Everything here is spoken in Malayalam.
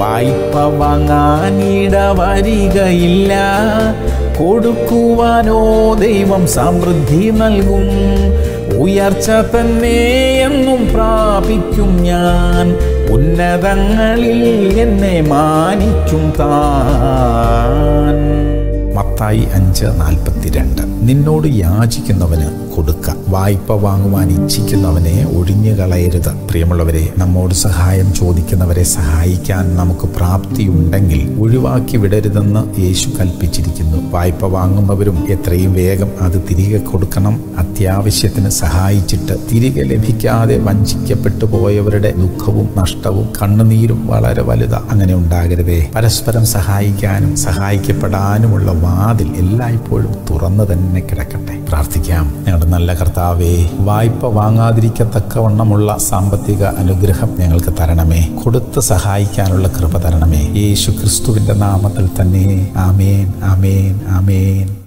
വായ്പ വാങ്ങാനിട വരികയില്ല, കൊടുക്കുവാനോ ദൈവം സമൃദ്ധി നൽകും. ഉയർച്ച തന്നെ എന്നും പ്രാപിക്കും ഞാൻ, ഉന്നതങ്ങളിൽ എന്നെ മാനിക്കും താൻ. മത്തായി 5:42. നിന്നോട് യാചിക്കുന്നവന് കൊടുക്ക, വായ്പ വാങ്ങുവാൻ ഇച്ഛിക്കുന്നവനെ ഒഴിഞ്ഞു കളയരുത്. പ്രിയമുള്ളവരെ, നമ്മോട് സഹായം ചോദിക്കുന്നവരെ സഹായിക്കാൻ നമുക്ക് പ്രാപ്തിയുണ്ടെങ്കിൽ ഒഴിവാക്കി വിടരുതെന്ന് യേശു കൽപ്പിച്ചിരിക്കുന്നു. വായ്പ വാങ്ങുന്നവരും എത്രയും വേഗം അത് തിരികെ കൊടുക്കണം. അത്യാവശ്യത്തിന് സഹായിച്ചിട്ട് തിരികെ ലഭിക്കാതെ വഞ്ചിക്കപ്പെട്ടു പോയവരുടെ ദുഃഖവും നഷ്ടവും കണ്ണുനീരും വളരെ വലുതാ. അങ്ങനെ ഉണ്ടാകരുതേ. പരസ്പരം സഹായിക്കാനും സഹായിക്കപ്പെടാനുമുള്ള വാതിൽ എല്ലായ്പ്പോഴും തുറന്നു തന്നെ കിടക്കട്ടെ. പ്രാർത്ഥിക്കാം. ഞങ്ങളുടെ നല്ല കർത്താവേ, വായ്പ വാങ്ങാതിരിക്കത്തക്കവണ്ണമുള്ള സാമ്പത്തിക അനുഗ്രഹം ഞങ്ങൾക്ക് തരണമേ. കൊടുത്ത് സഹായിക്കാനുള്ള കൃപ തരണമേ. യേശു ക്രിസ്തുവിന്റെ നാമത്തിൽ തന്നെ. ആമേൻ, ആമേൻ, ആമേൻ.